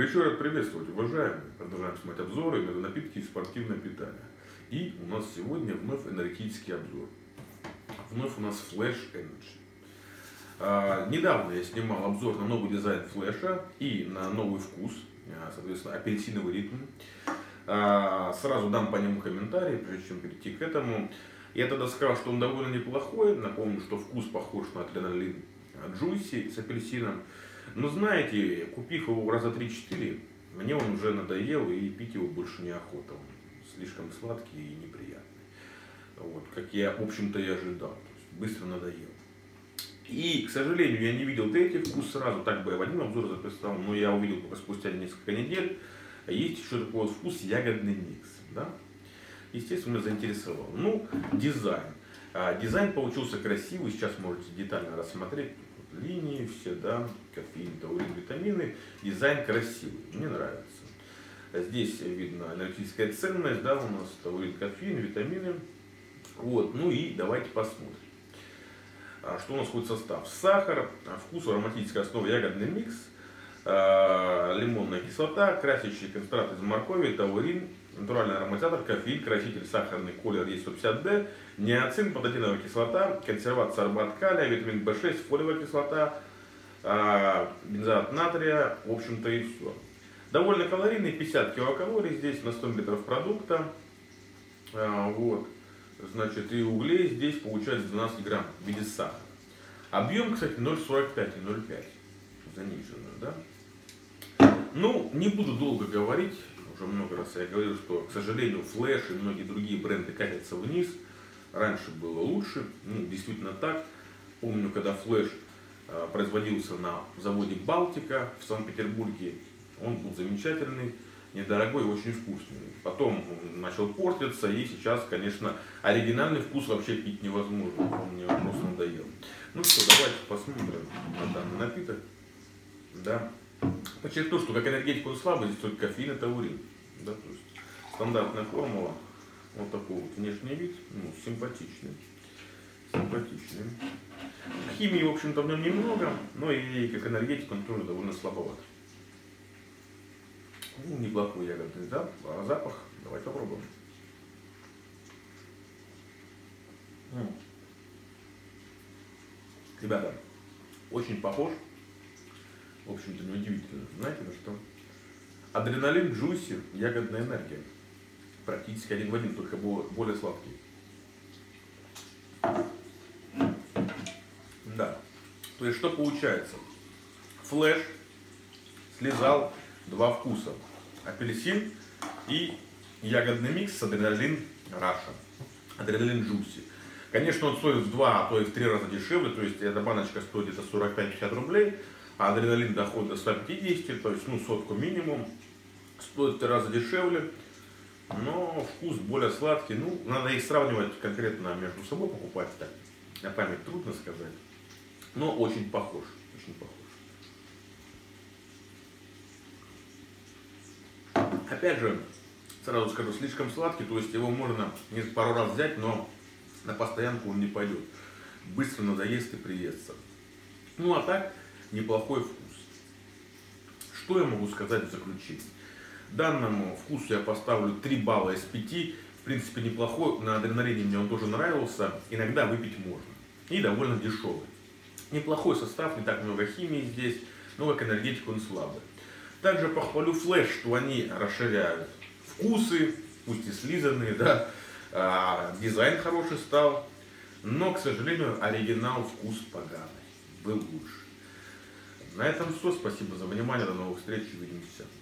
Еще раз приветствовать, уважаемые. Продолжаем смотреть обзоры на напитки и спортивное питание. И у нас сегодня вновь энергетический обзор. Вновь у нас Flash Energy. Недавно я снимал обзор на новый дизайн флеша и на новый вкус, соответственно, апельсиновый ритм. Сразу дам по нему комментарий, прежде чем перейти к этому. Я тогда сказал, что он довольно неплохой. Напомню, что вкус похож на адреналин Juicy с апельсином. Но знаете, купив его раза 3-4, мне он уже надоел и пить его больше неохота. Он слишком сладкий и неприятный. Вот, как я, в общем-то, и ожидал. То есть быстро надоел. И, к сожалению, я не видел третий вкус сразу, так бы я в один обзор записал, но я увидел только спустя несколько недель. Есть еще такой вот вкус ягодный микс. Да? Естественно, меня заинтересовал. Ну, дизайн. Дизайн получился красивый, сейчас можете детально рассмотреть. Линии все, да, кофеин, таурин, витамины. Дизайн красивый, мне нравится. Здесь видно энергетическая ценность, да, у нас таурин, кофеин, витамины. Вот, ну и давайте посмотрим. Что у нас входит в состав? Сахар, вкус, ароматическая основа, ягодный микс, лимонная кислота, красящий концентрат из моркови, таурин, натуральный ароматизатор, кофеин, краситель, сахарный колер Е150D, ниацин, пататиновая кислота, консерват сорбат калия, витамин В6, фолиевая кислота, бензоат натрия, в общем-то и все. Довольно калорийный, 50 килокалорий здесь на 100 мл продукта. Вот. Значит, и углей здесь получается 12 грамм в виде сахара. Объем, кстати, 0,45 и 0,5. Заниженную, да? Ну, не буду долго говорить. Уже много раз я говорил, что, к сожалению, флеш и многие другие бренды катятся вниз. Раньше было лучше. Ну, действительно так. Помню, когда флеш производился на заводе Балтика в Санкт-Петербурге. Он был замечательный, недорогой и очень вкусный. Потом он начал портиться, и сейчас, конечно, оригинальный вкус вообще пить невозможно. Он мне просто надоел. Ну что, давайте посмотрим на данный напиток. Да. Подчеркну, что как энергетик он слабый, здесь только кофеин и таурин. Да, то есть стандартная формула. Вот такой вот внешний вид, ну, симпатичный. Симпатичный. Химии, в общем-то, в нем немного, но и как энергетик он тоже довольно слабоват. Ну, неплохой ягодный запах. Давайте попробуем. Ребята, очень похож. В общем-то, неудивительно. Знаете на что? Адреналин Juicy, ягодная энергия. Практически один в один, только более сладкий. Да. То есть, что получается? Флеш слезал два вкуса. Апельсин и ягодный микс с адреналин Раша. Адреналин Juicy. Конечно, он стоит в 2, а то и в 3 раза дешевле. То есть, эта баночка стоит где-то 45-50 рублей. А адреналин доходит до 150, то есть, ну, сотку минимум. Стоит в 3 раза дешевле. Но вкус более сладкий. Ну, надо их сравнивать конкретно между собой, покупать так. На память трудно сказать. Но очень похож. Очень похож. Опять же, сразу скажу, слишком сладкий, то есть его можно пару раз взять, но на постоянку он не пойдет. Быстро надоест и приестся. Ну а так, неплохой вкус. Что я могу сказать в заключение? Данному вкусу я поставлю 3 балла из 5. В принципе, неплохой. На адреналине мне он тоже нравился. Иногда выпить можно. И довольно дешевый. Неплохой состав, не так много химии здесь, но как энергетик он слабый. Также похвалю флеш, что они расширяют вкусы, пусть и слизанные, да. Дизайн хороший стал, но, к сожалению, оригинал вкус поганый, был лучше. На этом все, спасибо за внимание, до новых встреч, увидимся.